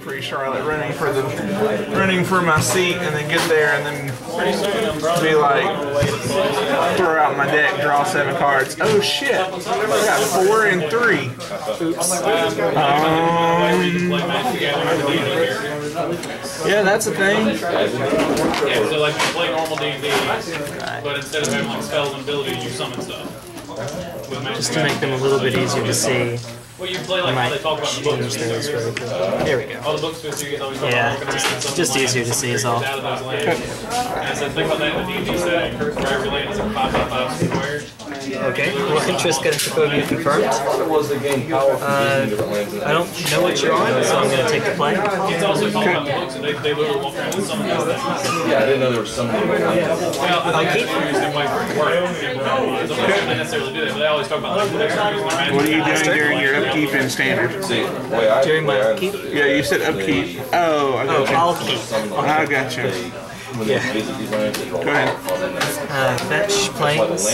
pre-Charlotte, running for my seat, and then get there, and then be like, throw out my deck, draw 7 cards. Oh shit! I got 4 and 3. Oops. Yeah, that's a thing. Yeah, so like you play normal D&D, but instead of having like spells and abilities, you summon stuff. Just to make them a little bit easier to see. Well, you play like how they talk about in the books. There we go. All the books you get always Yeah, just easier to see is all. Out of those lands. And so think about that in the D&D setting, where every land is like 5x5 squares. Okay, well, Triska and Sokovia confirmed. I don't know what you're on, so I'm going to take the play. It's also talking about the books, and they literally walk around with some of those things. Yeah, I didn't know there was something. Well, I keep using them way for work. Some people don't necessarily do that, but they always talk about like, What are you doing during your upkeep in standard? During my upkeep? Yeah, you said upkeep. Oh, I got you. I'll keep. I got you. Yeah. Go ahead. Fetch, planes.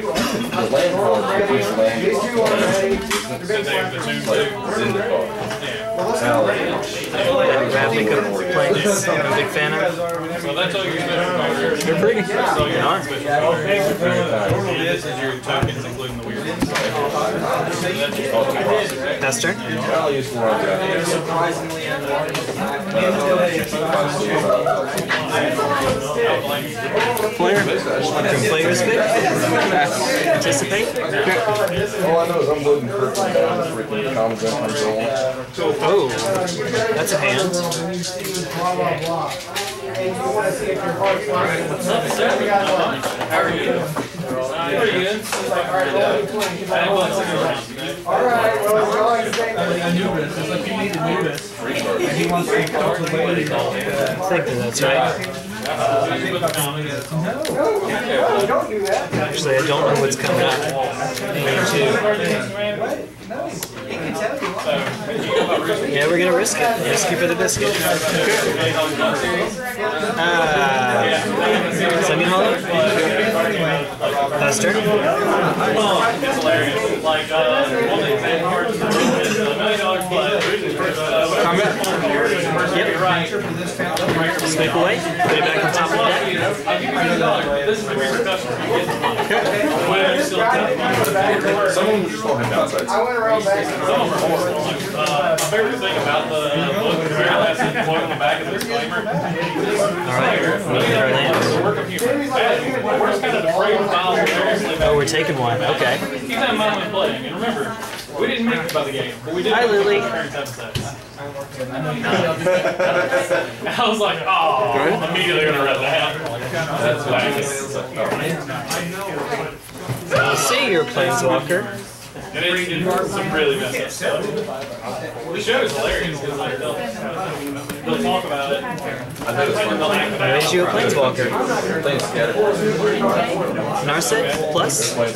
Grab, pick up planes. I'm a big fan of. So that's all your special cards. They're pretty. That's all your special cards. This is your tokens, including the weird ones. That's turn. Player. Player's pick. Anticipate. All I know is I'm loading Kirkland down the freaking common jump control. Oh, that's a hand. How are you? Pretty good. Anubis. It's like you need Anubis. And he wants to come to play. I think that's right. Actually, I don't know what's coming up. Yeah, we're gonna risk it. Risky for the biscuit. Semi-hollow? Buster? It's hilarious. Like, one of the exam cards is $1 million play. Combat? Yep. Sweep away. Put it back on top of the deck. I'll give you $1. This is the repercussions you get. When you still have Someone was just talking downsides. some of them are horrible. My favorite thing about the book is the very last quote on the back of the disclaimer. Alright. The work of humor. We're just kind of afraid of files seriously. Oh, we're taking one. Okay. Keep that in mind when playing. And remember, we didn't make about the game, but we did. Hi, Lily. I was like, oh, I'm immediately going to read that. That's I see your Planeswalker. And it's some really messed up stuff. The show is hilarious because like, they'll talk about it. Raise you a Planeswalker. Narset plus?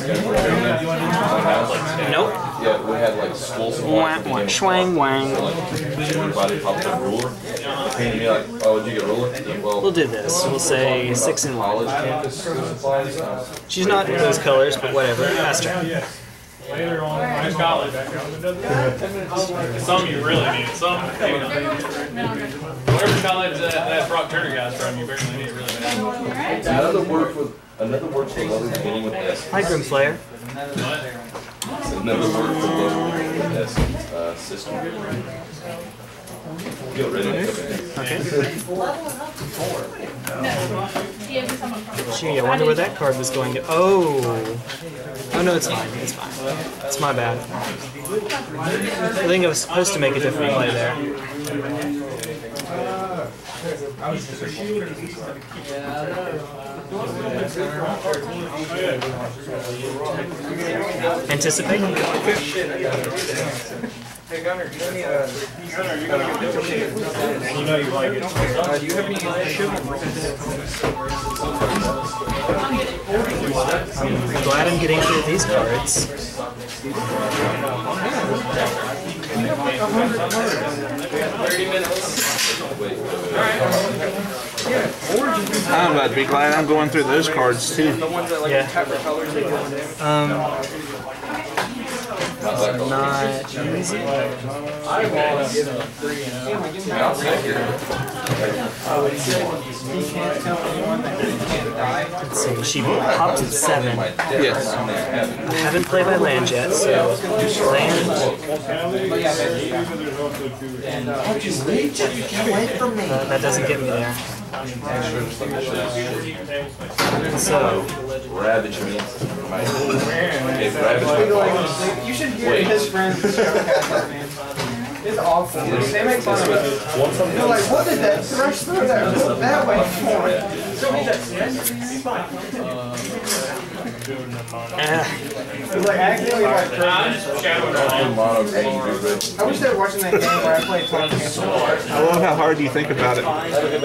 Nope. Yeah, we had like schools. Schwang wang. Everybody popped up ruler. Came to me like, oh, did you get ruler? Well, We'll do this. We'll say 6 and 1. college campus supplies. She's not in those colors, but whatever. Master. Later on, in college. Some you really need. Some, you know, whatever college that Brock Turner guy's from, you barely need it really bad. Another word for low beginning with S. Hi, Grimflayer. Another word for low beginning with S. System. Get rid of it. Okay. Gee, I wonder where that card was going to. Oh. Oh no, it's fine. It's fine. It's my bad. I think I was supposed to make a different play there. Anticipate? Hey Gunner, you gotta get this. You know you like it. Do you have any chivalry? I'm glad I'm getting through these cards. 30 minutes. I'm about to be glad I'm going through those cards too. Yeah. Not that close. Not easy. I'll take it. Let's see, she popped at 7. Yes. I haven't played my land yet, so land. That doesn't get me there. So, Ravage means. Okay, Ravage. You should hear his friends man. It's awful. They make fun of us. They're like, what did that thrush through that way for? Show me that. It's like accidentally like I wish they were watching that game where I played Tom Cancel. I love how hard you think about it.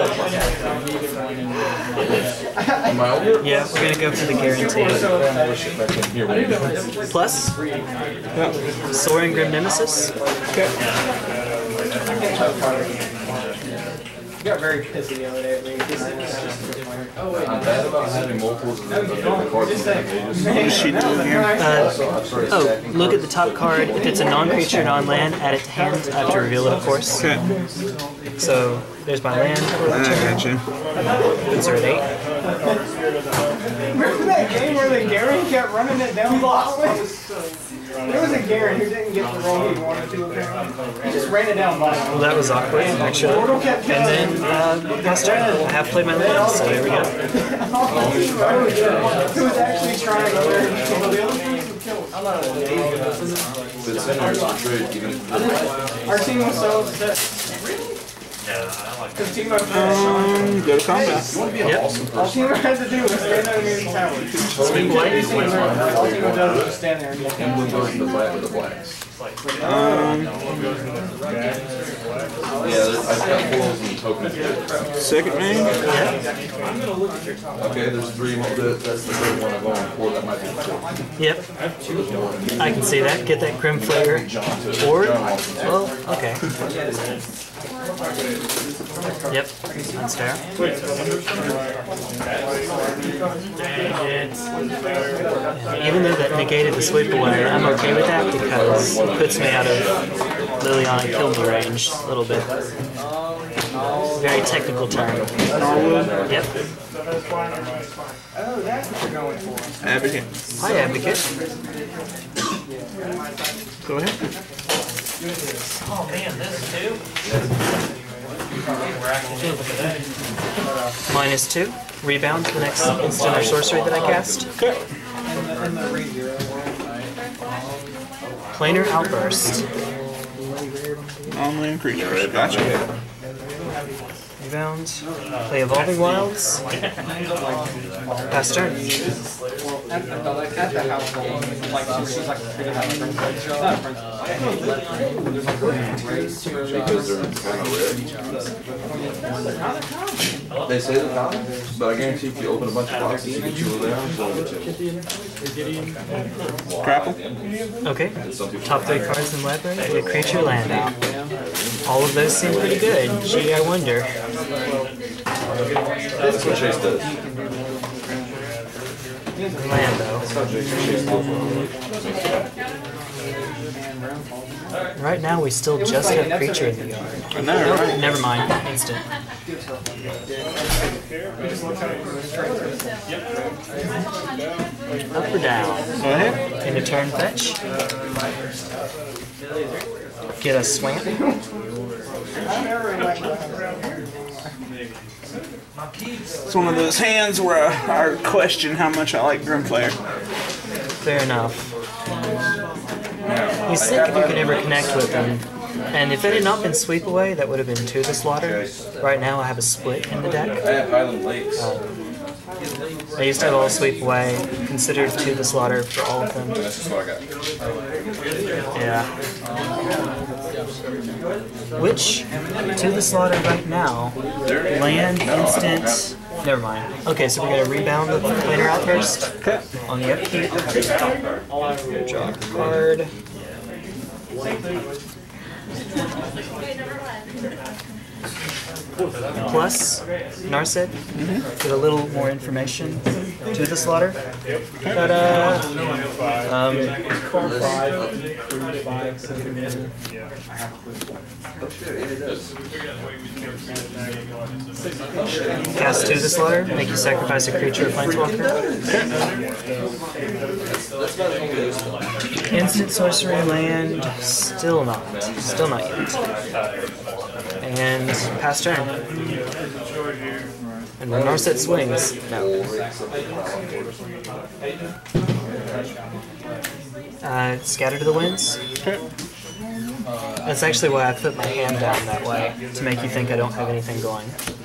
yeah, we're gonna go for the guarantee. Plus, Soaring Grim Nemesis. He got very pissy the other day. I'm bad about having multiples of the cards in the pages. What is she doing here? Oh, look at the top card. If it's a non-creature, non-land, add it to hand. I have to reveal it, of course. Okay. So there's my land. I got you. Boots are at 8. Remember that game where the Garen kept running it down the hallway? There was a Garen who didn't get the roll he wanted to apparently. He just ran it down by him. Well, that was awkward, actually. And then, last turn, I have played my land, so there we go. Who was actually trying to kill the other team? If it's in our trade, even if Our team was so upset. Because team up Go to combat. Yep. all team had to do was stand underneath the tower. Swing white. All team does is just stand there and look. and blue goes in the black with the blacks. Yeah, I've got foils and tokens. Second main. Okay, there's 3 more. That's the third one I've only 4. That might be the 4th. Yep. I can see that. Get that Grim Flavor. Or, well, okay. Yep, that's fair. Even though that negated the sweep away, I'm okay with that because it puts me out of Liliana Kilby range a little bit. Very technical term. Yep. Oh, that's what you're going for. Advocate. Hi, Advocate. Go ahead. Oh man, this too? -2. Rebound to the next instant or sorcery that I cast. Okay. Planar Outburst. Non-land creatures. Gotcha. Rebound. Play Evolving Wilds. Pass turn. At the house, like she's like Because they're kind of red. They say they're common, but I guarantee if you open a bunch of boxes, you can chill it down. Grapple. Okay. Top 3 cards in the library. Get a creature land out. All of those seem pretty good. Gee, I wonder. That's what Chase does. Land though. Right now we still just have creature in the yard. I know, right? Never mind. Instant. Up or down? Go ahead. End of turn fetch. Get a swamp. It's one of those hands where I question how much I like Grimflayer. Fair enough. He's sick if you can ever connect with him. And if it had not been Sweep Away, that would have been To the Slaughter. Right now I have a split in the deck. I have Highland Lakes. I used to have all Sweep Away, considered To the Slaughter for all of them. That's just what I got. Yeah. Which, To the Slaughter right now, land, instant, never mind. Okay, so we're going to rebound the Planar Outburst. Okay. On the upkeep, draw a card. Plus, Narset, get a little more information. to the slaughter. Ta-da! Cast to the slaughter. Make you sacrifice a creature or planeswalker. Instant sorcery land. Still not yet. And pass turn. And when Narset swings, no. Scatter to the winds. That's actually why I put my hand down that way, to make you think I don't have anything going.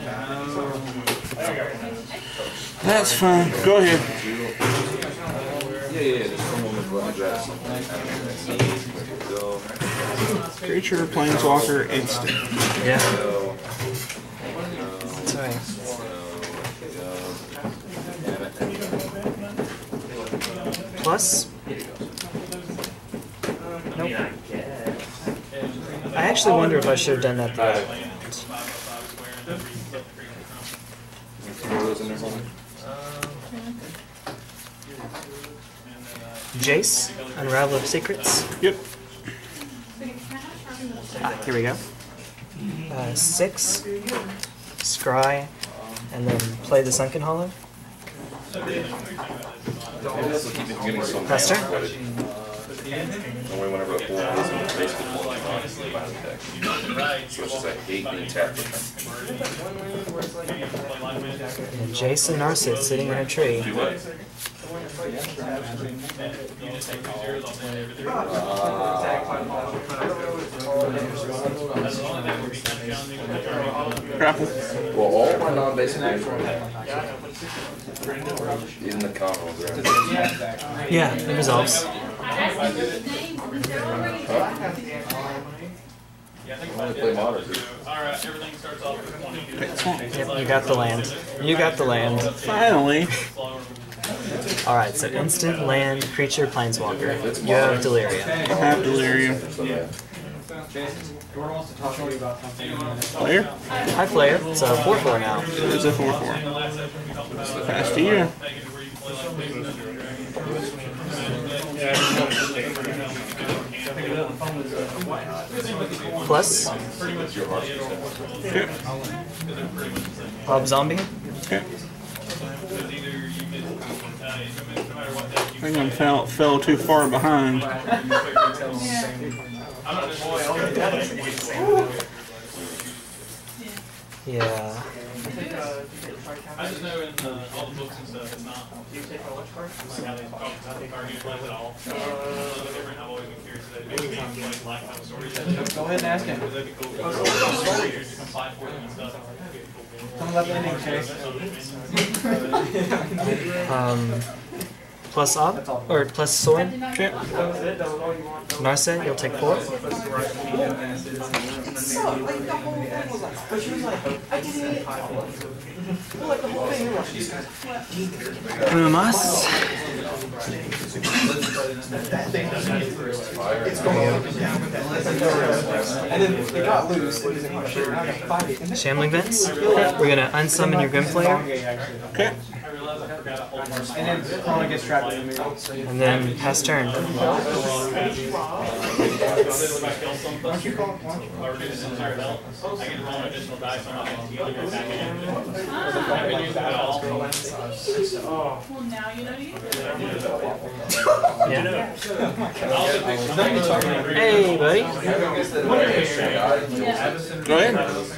That's fine. Go ahead. Creature, planeswalker, instant. Yeah. That's right. Plus? Nope. I actually wonder if I should have done that the other way. Jace, Unravel of Secrets. Yep. Here we go. 6, Scry, and then play the Sunken Hollow. Pass turn. Whenever a four is basically pulling on the deck. So it's just like 8 being tapped. And Jason Narset sitting in a tree. Grapple. Well, all my non-basic in the commons, right? Yeah, it resolves. Play modern, dude. Yep, you got the land. You got the land. Finally. Alright, so instant land, creature, planeswalker. You have Delirium. I have Delirium. Player? Hi, player. It's a 4/4 now. It's a 4/4. Pass to you. Plus, Okay. Bob Zombie. Okay. I think I fell too far behind. Yeah. I just know in all the books and stuff, it's not. Do you take a watch card? Like how they talk about the card gameplay at all. Different. I've always been curious that maybe like lifetime stories. Go ahead and ask him. That'd be cool. Stories to come fight for them and stuff. Come let the inning, Chase. Plus Ob, or plus Sword. Okay. Narset, you'll take 4. Umas. And then it got loose. It was in my shirt. I got to fight it. Shambling Vents. We're gonna unsummon your Grim Player, Okay. And then Corona gets trapped in the middle. and then pass turn. Why don't you call it? Well, now you know you. Yeah. Hey, buddy. Go ahead.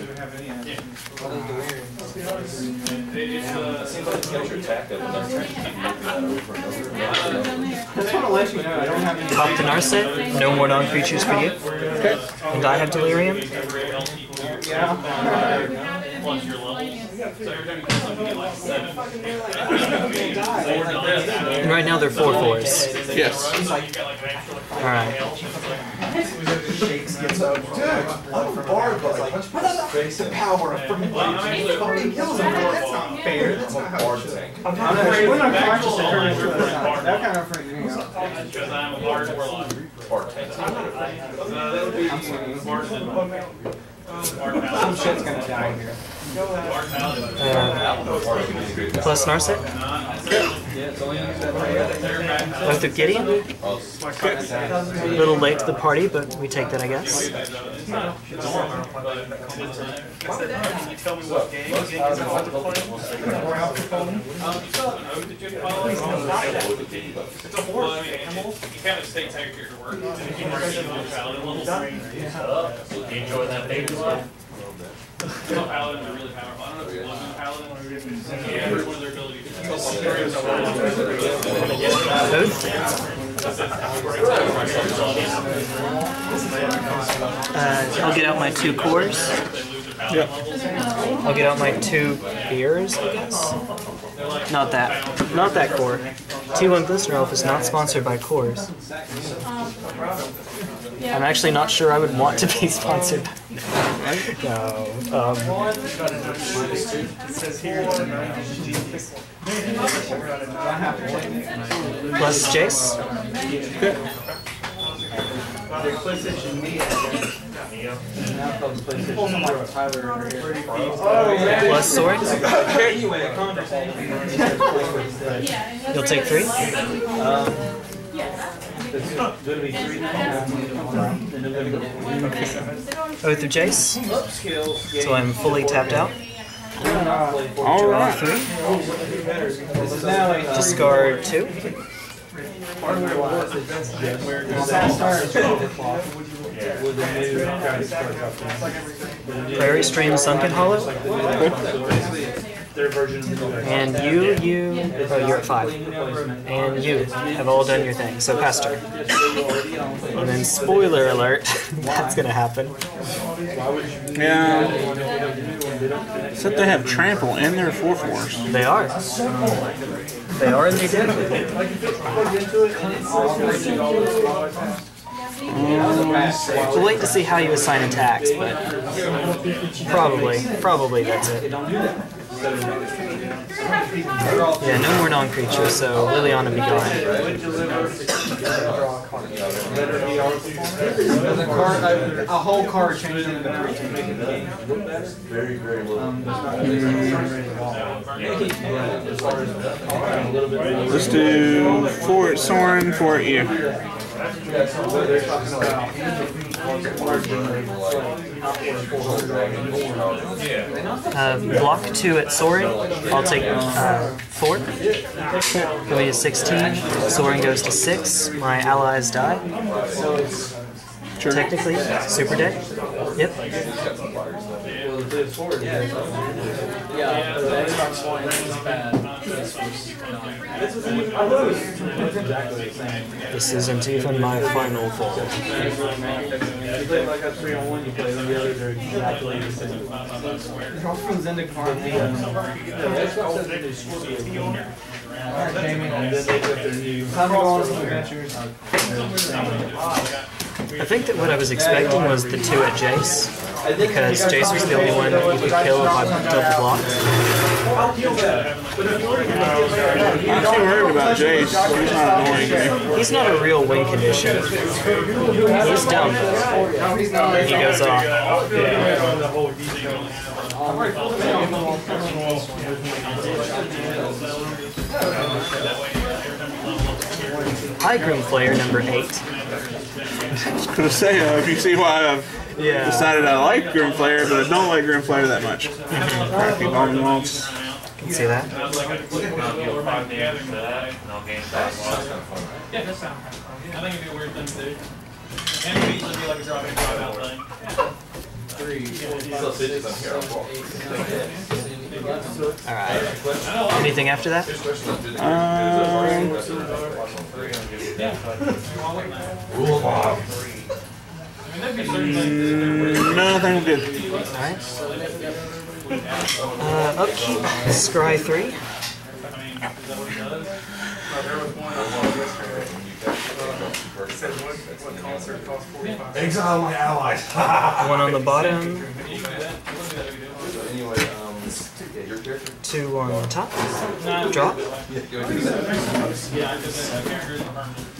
Just want to let you know, I don't have any. Top the Narset. No more non-creatures for you. Okay. And I have Delirium. Yeah. And right now they're 4/4s. Yes. Alright. I'm a bard, but like, the power of freaking fucking kills him. That's not fair. That's not how it should. I'm not conscious to turn into that kind of freaking me out. Because I'm a large warlock. I'm sorry. Some shit's gonna die here. Plus Narset. Both of Gideon. A little late to the party, but we take that, I guess. Tell me what game is about to play. It's a horse animal. You kind of states how your character works. And if you bring it on paladin levels, you enjoy that baby life. Some paladins are really powerful. I don't know if you love paladin. Yeah, one of their abilities. I'll get out my 2 cores. Yep. I'll get out my 2 beers, I guess. Not that. Not that core. T1 Glistener Elf is not sponsored by cores. I'm actually not sure I would want to be sponsored by no. Plus Jace. Plus Sword. You'll take 3? Oath of Jace. So I'm fully tapped out. Alright. 3. Discard 2. Prairie Stream Sunken Hollow. And you, oh, you're at 5. And you have all done your thing, so Pester. And then, spoiler alert, that's gonna happen. Yeah. Except they have trample in their 4/4s. They are. They are and they did. We'll wait to see how you assign attacks, but probably that's it. Yeah, no more non-creatures, so Liliana be gone. A whole card changed into the creature. Very, very little. Let's do Fort Soren for you. Block 2 at Soaring. I'll take 4. Go to 16. Soaring goes to 6. My allies die. Technically, super dead. Yep. This isn't even my final fall. You play like a 3-on-1, you play the others are exactly the same. Draw from Zendikar. Alright, Jamie. And then they put their new. Time to go on some adventures. I think that what I was expecting was the 2 at Jace, because Jace was the only one that you could kill if I double blocked. I'm too worried about Jace. He's not annoying me. He's not a real win condition. He's down. He goes off. Hi, Grimflayer number 8. I was gonna say, if you see why I've decided I like Grimflayer, but I don't like Grimflayer that much. Crappy bone waltz. Can see that. Yeah, that sounds kind of fun. I think it'd be a weird thing to do. And it'd be like a drop in, drop out thing. Alright. Anything after that? No, I think I'm good. Alright. Upkeep, Scry 3. Exile my allies. 1 on the bottom. 2 on the top. Drop.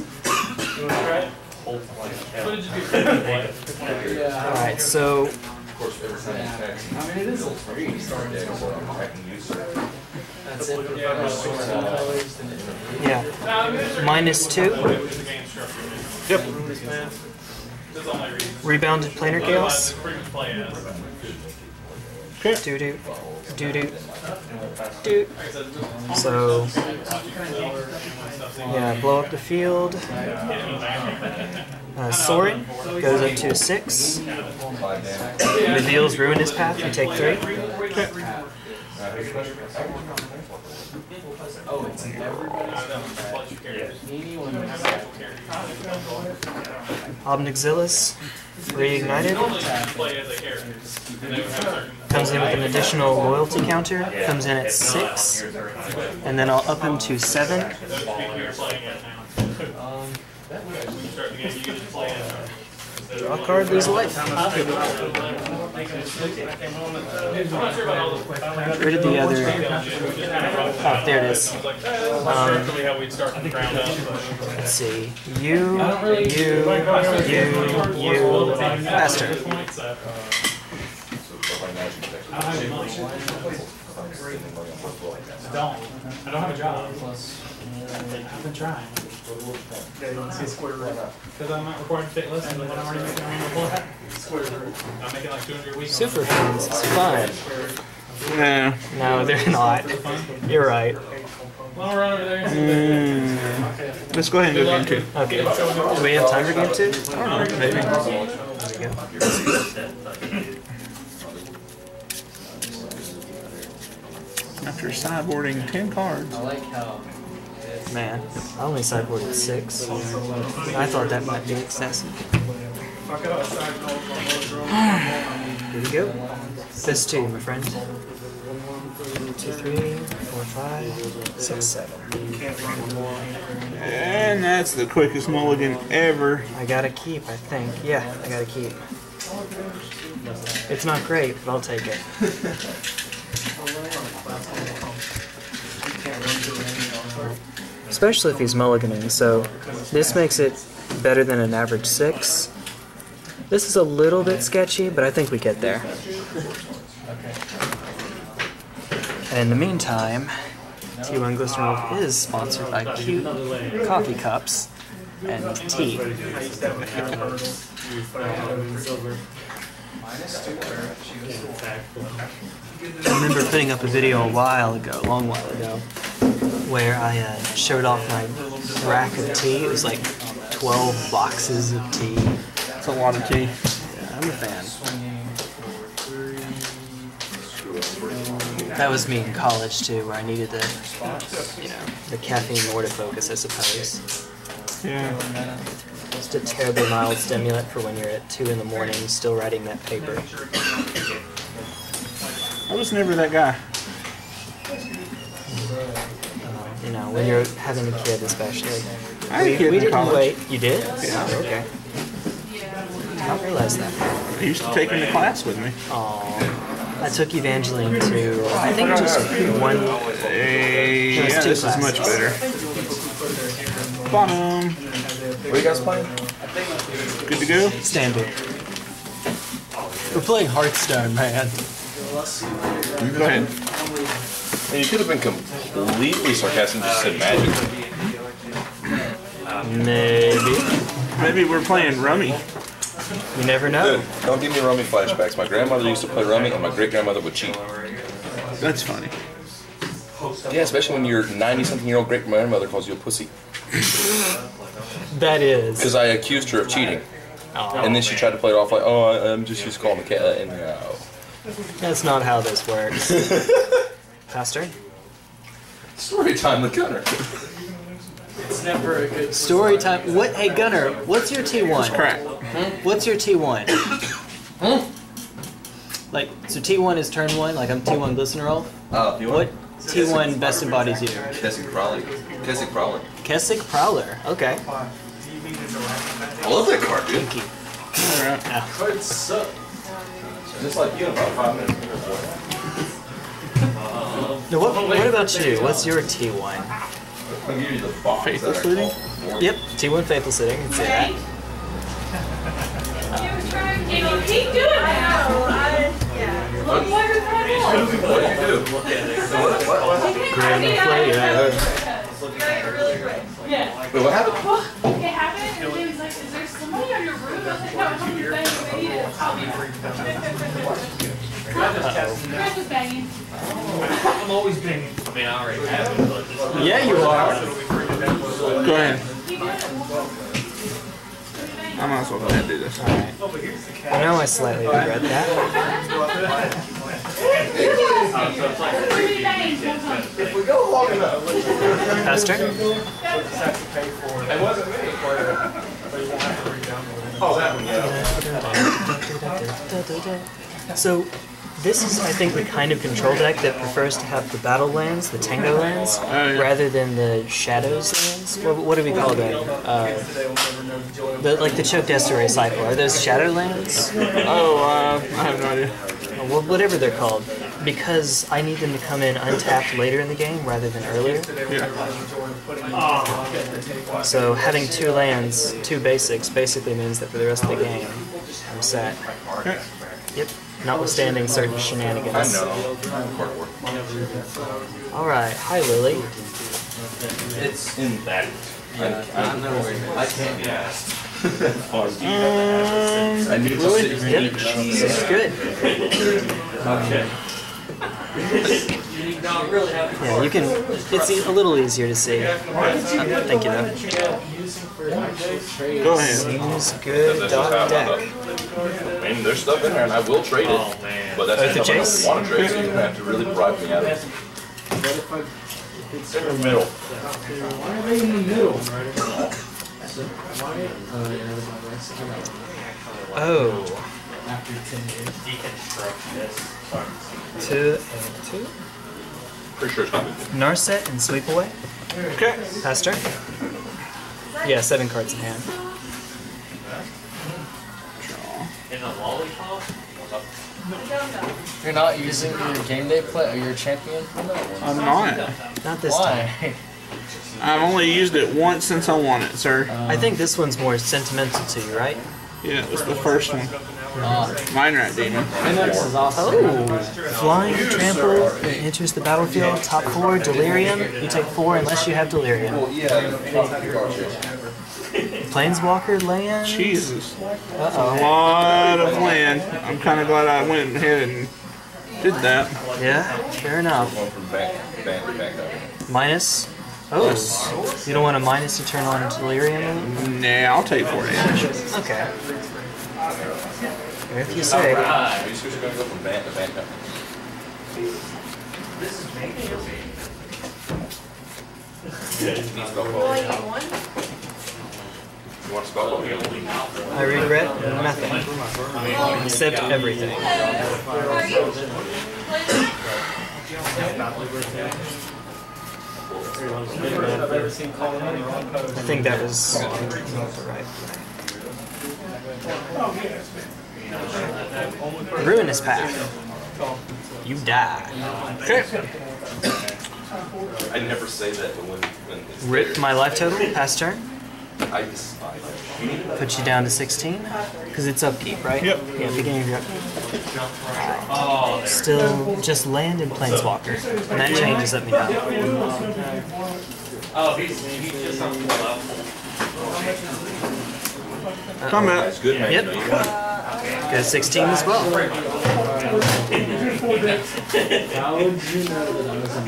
Alright, so Of course, every time you text, I mean, it is a free. yeah, so I'm hacking you, sir. That's it. Yeah. -2. Yep. Rebounded planar chaos. Okay. Doo doo. Doo doo. Doo. So, yeah, blow up the field. Soaring goes up to 6. Reveals Ruinous Path. You take 3. Oh, it's Obnixilis. Reignited. Comes in with an additional loyalty counter. Comes in at 6. And then I'll up him to 7. Draw a card, lose a life. Where did the other... Oh, there it is. Let's see. You, Esther. I don't have a job. I've been trying. Because I'm not recording state list, and then I'm already making my own report. I'm making like 200 a week. Super fans, it's fun. Yeah. No, they're not. You're right. Well, I'll run over there and see Let's go ahead and go game 2. Okay. Do we have time for game 2? I don't know, maybe. There we go. After sideboarding 10 cards. I like how. Man, I only sideboarded 6. I thought that might be excessive. Here we go. This 2, my friend. 1, 2, 3, 4, 5, 6, 7. And that's the quickest mulligan ever. I gotta keep, I think. Yeah, I gotta keep. It's not great, but I'll take it. Especially if he's mulliganing, so this makes it better than an average 6. This is a little bit sketchy, but I think we get there. And in the meantime, T1 Glycerin is sponsored by Cute Coffee Cups and tea. I remember putting up a video a long while ago, where I showed off my rack of tea. It was like 12 boxes of tea. That's a lot of tea. Yeah, I'm a fan. That was me in college too, where I needed the, the caffeine more to focus, I suppose. Yeah. Just a terribly mild stimulant for when you're at 2 in the morning still writing that paper. I was never that guy. When you're having a kid especially. I had a kid we in didn't college. wait. You did? Yeah. Oh, okay. I didn't realize that. I used to take him to class with me. Aww. I took Evangeline to, I think just one. Hey, It was yeah, 2 this is classes. much better. Bottom. What are you guys playing? Good to go? Standard. We're playing Hearthstone, man. Go ahead. And you could have been completely sarcastic and just said Magic. Maybe. Maybe we're playing Rummy. You never know. Good. Don't give me Rummy flashbacks. My grandmother used to play Rummy, and my great-grandmother would cheat. That's funny. Yeah, especially when your 90-something-year-old great-grandmother calls you a pussy. That is. Because I accused her of cheating. Oh, And then she tried to play it off like, oh, I'm just used to call him a cat. And no. that's not how this works. Faster. Story time with Gunner. It's never a good Story time. What? Hey, Gunner, what's your T1? Crack. What's your T1? Like, so T1 is turn 1, like I'm T1 Glycerin. Oh, you What T1 best embodies you? Kessick Prowler. Kessick Prowler. Kessick Prowler. Okay. I love that card, dude. Thank you. cards suck. Just like you in about 5 minutes. Now, what about you? What's your T1? I'll give you the box. Faithless Looting? Yep, T1 Faithful Sitting. Can say that. Keep doing that. What do you do? Grand player. Yeah. Wait, what happened? It happened, and he was like, is there somebody on your roof? I was like, no, I'm on your bed. We need it. I'll be Chris was banging. I'm always banging. I mean, I already have it, but it's Yeah, you are. Go ahead. He did. I might as well go ahead and do this. I know I slightly regret that. Three bangs one time. If we go long enough. Pastor? It wasn't me. Oh, that one, yeah. So, this is, I think, the kind of control deck that prefers to have the battle lands, the tango lands, yeah. rather than the shadows lands. What do we call them? Like the Choke Desterray cycle. Are those shadow lands? Oh, I have no idea. Well, whatever they're called. Because I need them to come in untapped later in the game rather than earlier. Yeah. So having 2 lands, 2 basics, basically means that for the rest of the game, I'm set. Okay. Yep. Notwithstanding certain shenanigans. Alright, hi Lily. It's in that. I can't be asked. I need to sit here and eat cheese. It's good. Yeah, you can, it's a little easier to see. Thank you though. Go ahead. Seems good. Dot deck. I mean, there's stuff in there, and I will trade it. But that's the if I chase? don't want to trade, so you're gonna have to really bribe me out of it. It's in the middle. Why are they in the middle? Oh. After 10 years. 2 and 2. Pretty sure it's not good. Narset and Sweep Away. Okay. Pastor? Yeah, 7 cards in hand. in a lollipop. You're not using your game day play or your champion? I'm not. Not this time. Why? I've only used it once since I won it, sir. I think this one's more sentimental to you, right? Yeah, it was the first one. Mine Rat Demon. Minutes is awesome. Oh! Flying, trample, enters the battlefield, top 4, delirium. You take 4 unless you have delirium. Planeswalker land. Jesus. A Uh-oh. lot of land. I'm kind of glad I went ahead and did that. Yeah, fair enough. Going from back up. Minus. Oh, you don't want a minus to turn on delirium? Nah, I'll take 4 damage. Okay. If you say. Are you seriously going to go from back to back up? You want to spell it? I regret nothing. Except everything. I think that was right. Ruinous Path. You die. Okay. I never say that, but when it's Rip my life total, pass turn. I despise it. Put you down to 16. Because it's upkeep, right? Yep. Yeah, beginning of your upkeep. Still just land and Planeswalker. And that changes, let me know. Oh, he's just on the level. Combat. It's good, man. Yep. You know, you got Go 16 as well. How would you know that I was in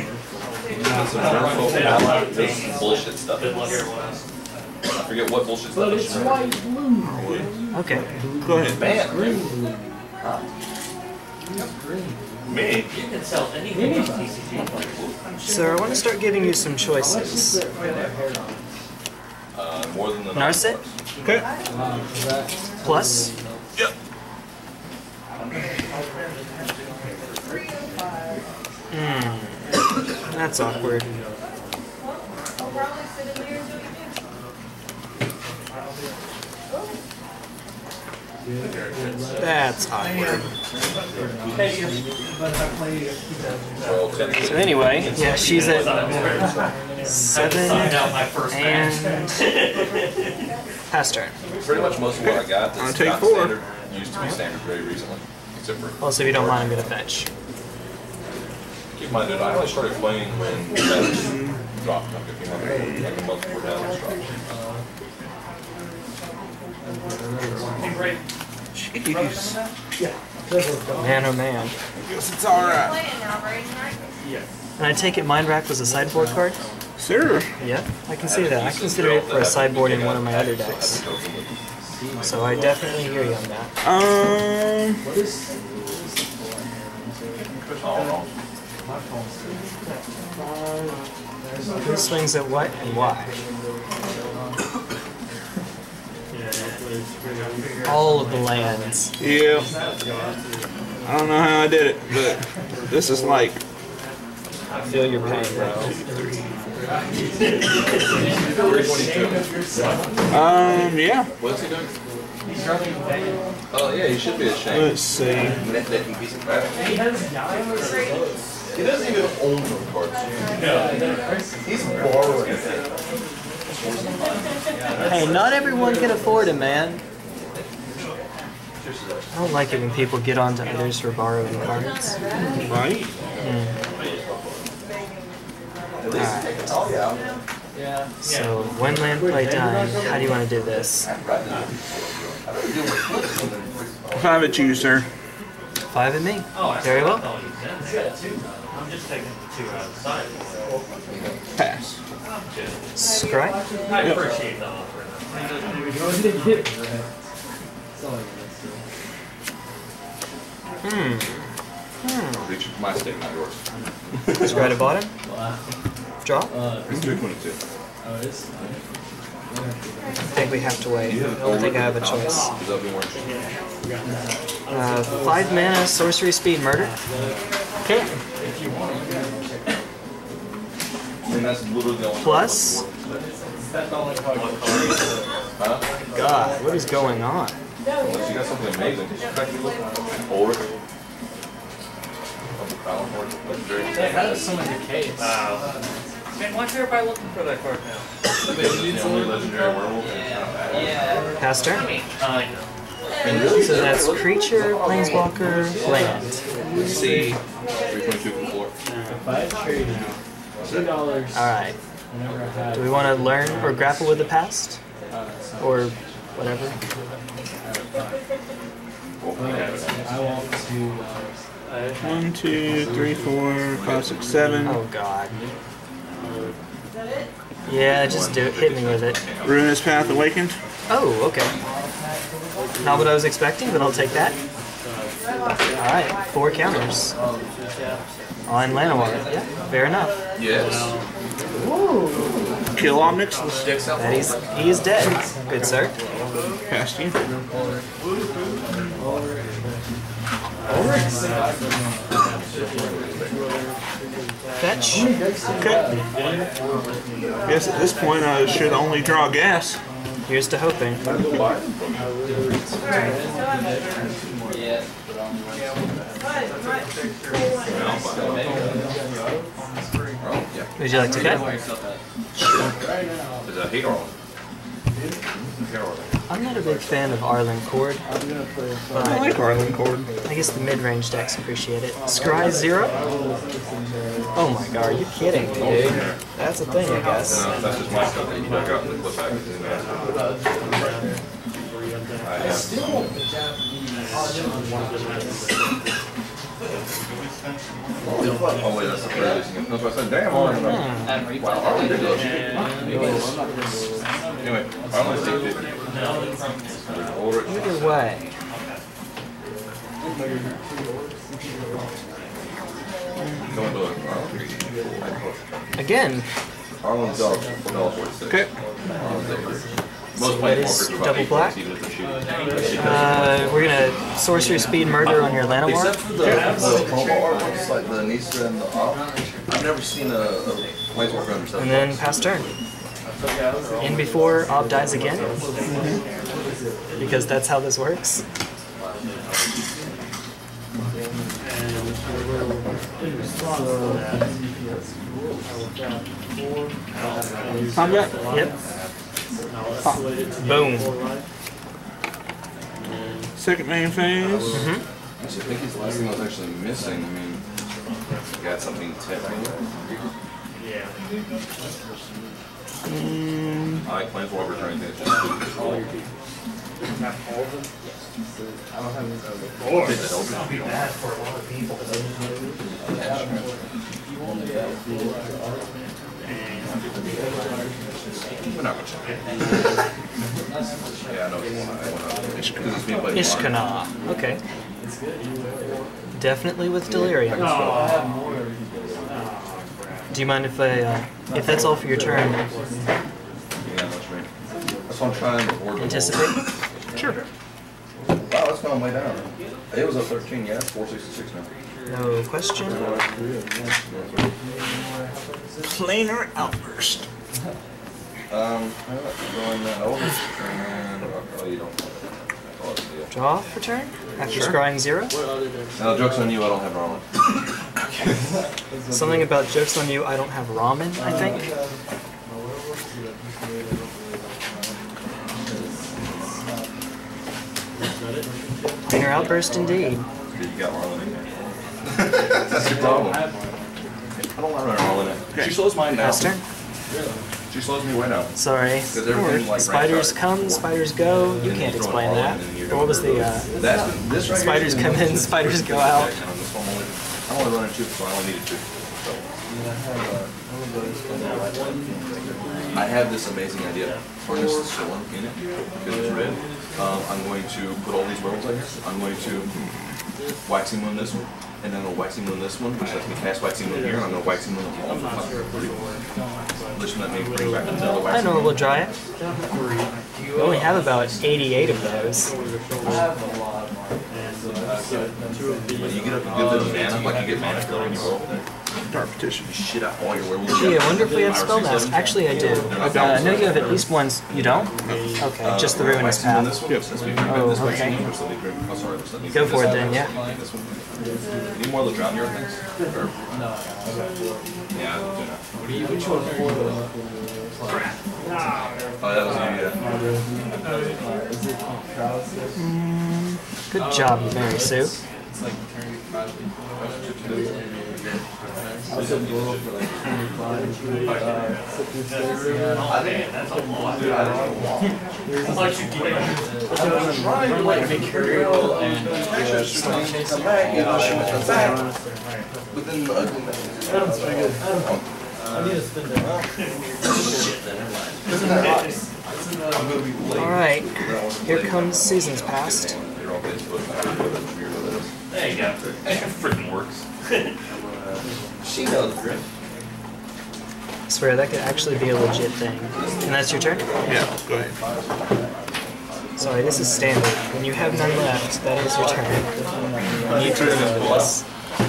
this bullshit stuff. I forget what bullshit stuff. But it's white blue. Okay. Go ahead. Man, Green blue. me. You can sell anything on TCG. So I want to start giving you some choices. More than the Narset Okay. plus. Yep. That's awkward. That's awkward. Well, 10. So anyway, yeah, she's at 7 and pass turn. Pretty much most of what I got I'll that's take not 4. standard used to be standard very recently. Except for Also, if you don't mind, I'm gonna fetch. keep in mind, dude, I only started playing when Menace dropped like a few months ago, like a month before Dallas dropped. Jeez. Man, oh man. Guess it's alright. Playing now, Brayden, right? And I take it Mind Rack was a sideboard card? Sir. Yeah, I can see that. I consider it for a sideboard in one of my other decks. So I definitely hear you on that. Who swings at what and why? All of the lands. Yeah. I don't know how I did it, but this is like I feel your pain, bro. yeah. What's he doing? Oh yeah, he should be ashamed. Let's see. Nitpicking piece of crap. He doesn't even own those cards. He's borrowing. Hey, not everyone can afford him, man. I don't like it when people get on to others for borrowing cards. Right? Alright. So, one land play time. How do you want to do this? 5 at you, sir. 5 at me. Very well. I'm just taking 2 outside. Pass. Scry. I appreciate the offer. Reach my stick, not yours. Scry to bottom. Draw. It's 322. I think we have to wait. I don't think I have a choice. Because that'll be more interesting. 5 mana, sorcery speed, murder. Okay. And that's literally the only Plus. Huh? God, what is going on? Unless you got something amazing. Or That is some of the case. Man, why's everybody looking for that card now? because it's the only legendary werewolf and it's not bad. Pass turn. I know. So that's creature, planeswalker, land. Let's see. 322 from the floor. Alright. Do we want to learn or grapple with the past? Or whatever? I want to. 1, 2, 3, 4, 5, 6, 7. Oh god. Yeah, just do it. Hit me with it. Ruinous Path Awakened. Oh, okay. Not what I was expecting, but I'll take that. Alright, 4 counters. On Llanowar. Yeah, fair enough. Yes. Kill Omnix. That he is dead. Good sir. Past you. Fetch. Okay. Guess at this point I should only draw gas. Here's to hoping. Would you like to cut? There's a hate Arlen. I'm not a big fan of Arlen Cord, I but like Arlen Cord. I guess the mid-range decks appreciate it. Scry 0? Oh my god, are you kidding me, dude? That's a thing, I guess. That's just my stuff that you dug up and put back into the man. I have oh wait, that's the third using it. No, so I said, damn, Arlen. Wow, Arlen did that shit. Anyway, Arlen's take 50. Order it. Either way. Go into it. Again, Arlen's dog, $4.46. Okay. Most What is players double black? We're gonna sorcery speed murder on your Llanowar. Except for the promo artworks, like the Nisa and the Op. I've never seen a Planeswalker under 7 And then pass turn. In before Ob dies again. Because that's how this works. Combat? Yep. Boom. Second main phase. I think his last thing was actually missing. I mean, Got something technical. I like Planeswalkers or anything. It's just we're not much. Yeah, I know. Ishkana. Okay. Definitely with Delirium. Do you mind if if that's all for your turn? Yeah, that's right. That's what I'm trying to avoid. Anticipate? Sure. Wow, that's gone way down. It was a 13, yeah, it's 466 now. No question. Planar outburst. Going that over. And, oh, you don't. Oh, yeah. Draw for turn? After scrying 0? Now, joke's on you, I don't have ramen. Something about jokes on you, I don't have ramen, I think. Planar outburst indeed. You got ramen in there. That's your problem. I don't want ramen in it. She slows mine down. Pass turn? She slows me way down. Sorry. everything, like, Spiders ranks come, spiders go. You can't explain that. Or what was the, This right spiders here come in, spiders go out. I only run in 2, so I only needed 2. So. I have this amazing idea. Turn this Sylvan in it, because it's red. I'm going to put all these werewolves in here. I'm going to Waxing Moon this one, and then I'll Waxing Moon this one, which lets me cast Waxing Moon here, and I'm going to Waxing Moon them all for +3. This one let me bring back another I Waxing know Moon. we'll try it. We only have about 88 of those. When you get up a good bit of mana, like you get mana fill when you roll, Dark Petition. you shit out all your werewolves. Gee, I wonder if we have Spellmask. Actually, I do. I know you have at least one. You don't? Okay, just the Ruinous Waxing Moon Path. this one, lets me bring back Oh, this Waxing okay. Moon, which let me bring- oh, sorry, this let me Go bring for this it then, one. yeah. This one. Any more of the drown your things? Or- Yeah, I don't do that. Oh, that was you, yeah. Good job, Mary Sue. Within the ugliness. Alright, here comes Seasons Past. There you go. It freaking works. She knows, Griff. I swear, that could actually be a legit thing. And that's your turn? Yeah, go ahead. Sorry, this is standard. When you have none left, that is your turn. You need to remember this.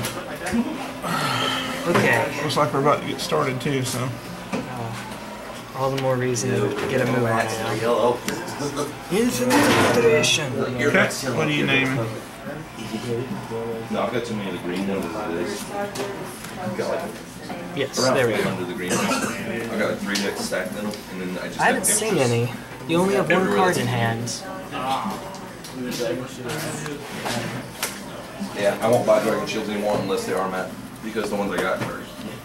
Okay. Looks like we're about to get started too, so. All the more reason to get a move on now. Yellow. Infinite iteration. Okay, what are you naming? No, I've got too many of the green ones as it is. I've got like Yes, around there we 400 go. of the green ones. I've got like 3 decks stacked in them, and then I just I haven't have seen extras. any. You only have one card in hand. Yeah, I won't buy Dragon Shields anymore unless they are matte, because the ones I got are.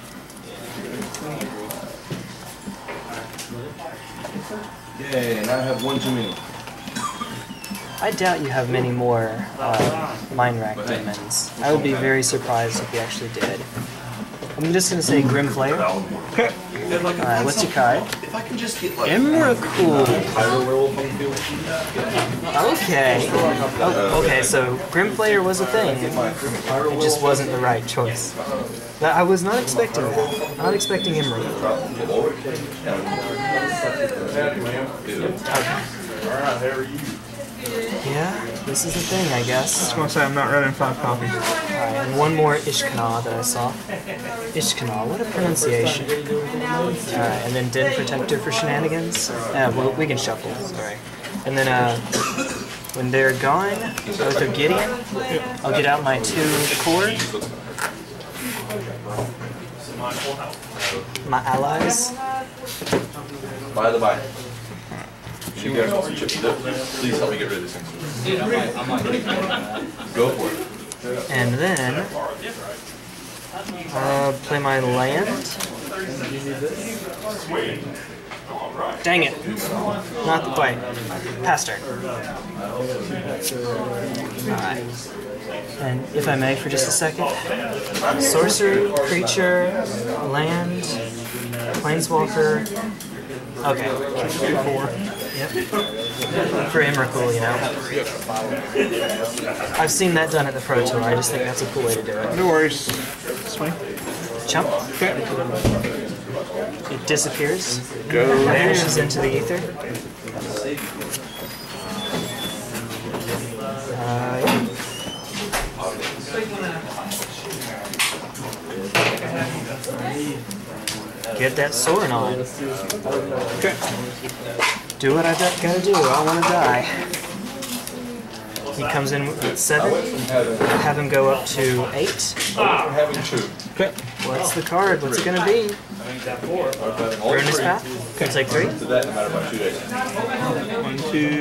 Yay, now I have one too many. I doubt you have many more Mind Rack demons. I would be very surprised if you actually did. I'm just gonna say Grim Flare. Okay. Alright, what's your card? If I can just get like Emrakul. Pyro Werewolf on the field, Okay. Oh, okay, so Grim Flare was a thing. It just wasn't the right choice. I was not expecting that. Not expecting Emrakul. drop them below it. Yeah, this is the thing, I I guess. was gonna say I'm not running 5 copies. Alright, and one more Ishkana that I saw. Ishkana, what a pronunciation. Alright, and then Den Protector for shenanigans. Well, we can shuffle, sorry. And then, when they're gone, Oath of Gideon, I'll get out my 2 cord, my allies. By the by. You guys want some chips dip? Please help me get rid of this thing. Go for it. And then Play my land. Dang it. Not the quite. Pass turn. Alright. And if I may for just a second. Sorcery, creature, land, planeswalker. Okay. 4. Yep. For Emrakul, you know. I've seen that done at the Pro Tour. I just think that's a cool way to do it. No worries. Swing. Chump. It disappears. Go. Vanishes into the ether. Yeah. Get that Sorin on. Okay. Do what I gotta do. I want to die. He comes in with 7. Have him go up to 8. Having 2. Okay. What's the card? What's it gonna be? Ruinous Path. Can take 3. To that, no matter about 2 days. 1, 2,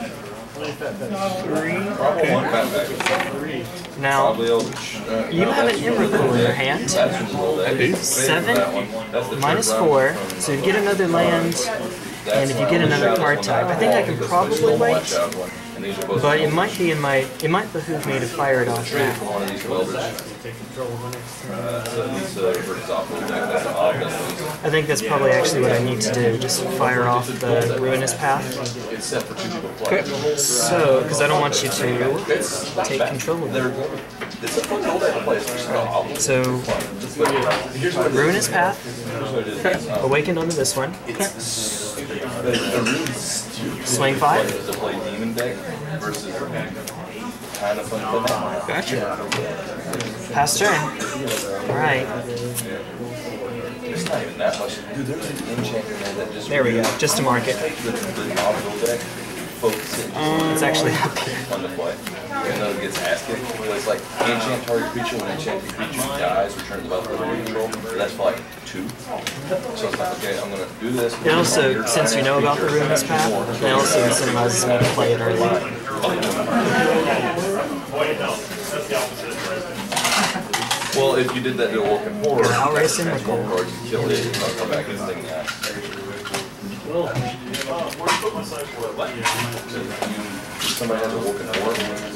3. Okay. Now, Probably Eldritch. you have an Emrakul in your hand. That's when you roll that. 7 That's the minus third 4. round. So you get another land, and if you get another card type, I think I can probably wait. But it might be in my. It might behoove me to fire it off now. One of these Eldritch. I think that's probably actually what I need to do. Just fire off the Ruinous Path. It's set for 2 people play. So, because I don't want you to take control of it. It's a fun old to play. So, Ruinous Path, awakened onto this one. Swing 5. To play demon deck versus kind of fun. Gotcha. Pass turn. Alright. It's not even that much. Dude, there's an enchanter man that just. There we go. Just to mark it. The novel deck. Focus it. It's actually up here. Fun to play. Even though it gets ass kicked, it's like enchant target creature when enchanted creature dies, return the wealth under control. That's for like 2. So it's like, okay, I'm gonna do this. It also, since you know about the Ruinous Path, it also incentivizes me to play it early. Well, if you did that to a Woken Horror, Outrace him. transform card, you kill it, and I'll come back and thing that. Somebody has a Woken Horror.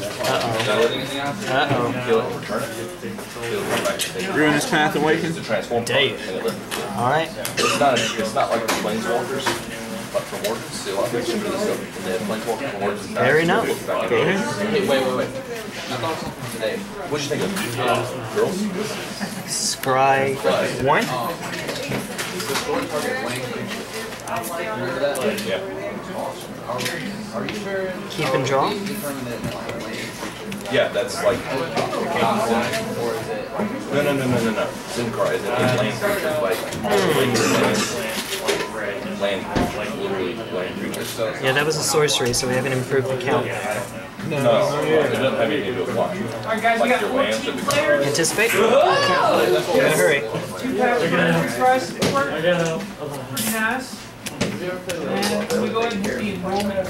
Uh-oh. Kill it and return it. Kill it, come back and take it. Ruinous Path Awakened. It's a transform card, Dave. and it lets it kill. Alright. It's not like the Planeswalkers, but from Origins, see a lot of people do this stuff. When they have Planeswalkers from Origins, Fair enough. Wait. Today, what'd you think of girls? Scry 1. Keep and draw. Yeah, that's like. No. Zendikar is an inland creature, like land, literally land creatures. Yeah, that was a sorcery, so we haven't improved the count. No, it doesn't have anything to do with one. Alright guys, we Like got your land, 14 but players. Anticipate? In a hurry. 2 packs of price support. Pretty nice. And we go ahead and get the enrollment.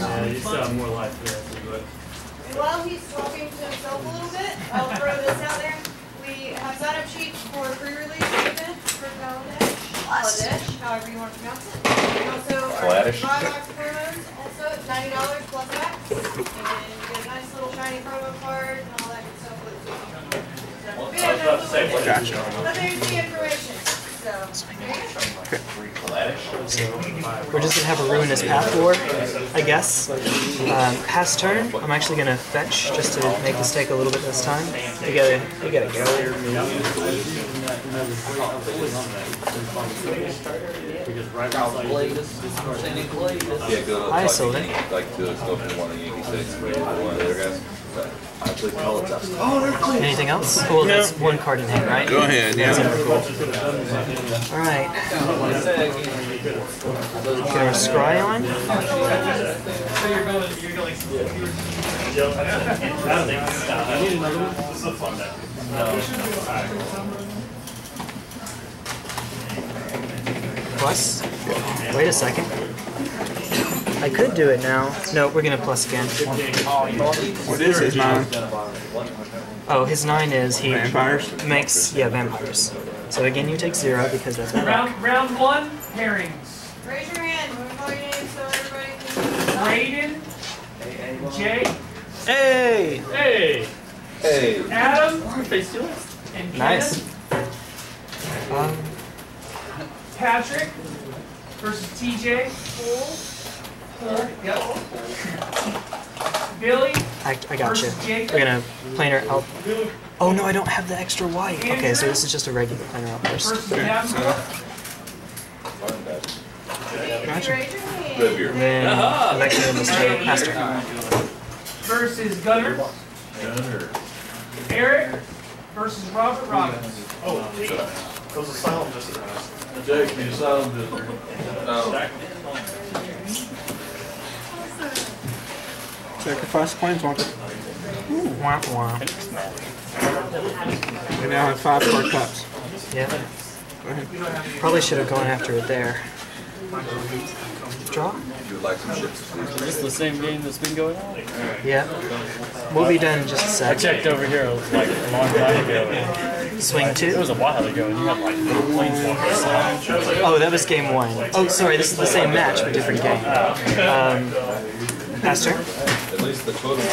While he's talking to himself a little bit, I'll throw this out there. We have sign-up sheets for a pre-release event for Kaladesh, however you want to pronounce it. And also our Kaladesh. buy box promos, also $90 plus tax. And you get a nice little shiny promo card and all that good stuff with it. So, yeah, that's Gotcha. but there's the information. So, there you go. We're just gonna have a Ruinous Path War, I guess. Pass turn. I'm actually gonna fetch just to make this take a little bit less time. You gotta go. Yeah, go Hi, Sylvan. like to go from one of the Yankee States, one of the other guys. But I played college outside. Anything else? Well, that's one card in hand, right? Go ahead, yeah. Alright. Get our scry on. Plus. Wait a second. I could do it now. No, we're gonna plus again. This is mine. Oh, his 9 is he Vampires? makes vampires. So again, you take 0 because that's my luck. Round 1, pairings. Raise your hand when we call your name so everybody can Raiden, Jake, Hey! Hey! Hey. Adam, Face to it. and Nice. Kenneth. Patrick versus TJ. Pull. Yep. Billy. I got you. versus Jacob. We're gonna planar out. Oh no, I don't have the extra white. Okay, so this is just a regular planar outburst. Versus Davenport. Gotcha. raise your hand. Good beer. And then I'm back to Mr. Pastor. Versus Gunner. Eric versus Robert Robbins. Those are silent just Jake, you sound just. Sacrifice Planeswalker. Wah, wah. We now have 5 card cups. Yeah. Go ahead. Probably should have gone after it there. Draw? If you would like some chips, please. Is this the same game that's been going on? Yeah. We'll be done in just a I sec. checked over here like a long time ago. Swing It 2. was a while ago, and you had like little planeswalkers. Oh, that was game 1. Oh, sorry, this is the same match, but different game. Pastor? At least the totem.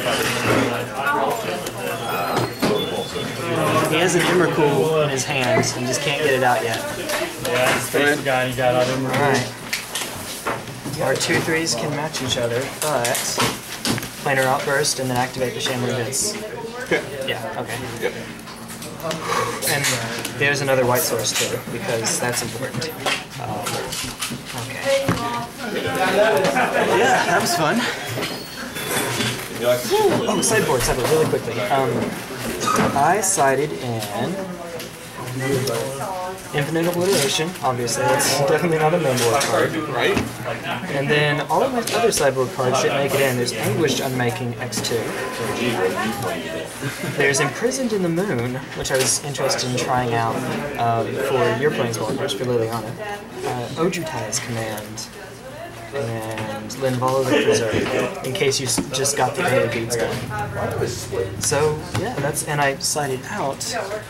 He has an Emrakul in his hands and just can't get it out yet. Yeah, he's face the guy and he got out of him. Alright. Our 2/3s can match each other, but planar outburst and then activate the Shambling Bits. Okay. Yeah, okay. Yep. And there's another white source too, because that's important. Okay. Yeah, that was fun. You like some chips? Oh, sideboard, really quickly. I sided in Infinite Obliteration, obviously, that's definitely not a main board card. Right? And then all of my other sideboard cards didn't make it in. There's Anguished Unmaking X2. There's Imprisoned in the Moon, which I was interested in trying out for your Planeswalkers, for Liliana. Ojutai's Command. And Linvala the Preserve, in case you just got the AO beats done. So, yeah, and I sided out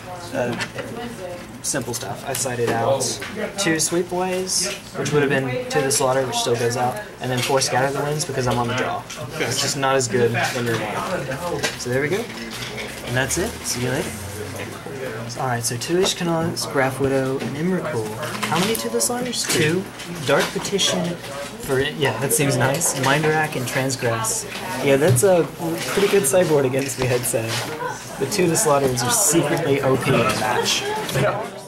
simple stuff. I sided out 2 Sweepaways, which would have been To the Slaughter, which still goes out, and then 4 Scatter the Winds because I'm on the draw. It's just not as good in your game. So there we go. And that's it. See you later. Alright, so 2 Ishkanons, Graph Widow, and Emrakul. How many To the Slaughters? 2. Dark Petition for, yeah, that seems nice. Mindrak and Transgress. Yeah, that's a pretty good sideboard against me, I'd say. The To the Slaughters are secretly OP in the match.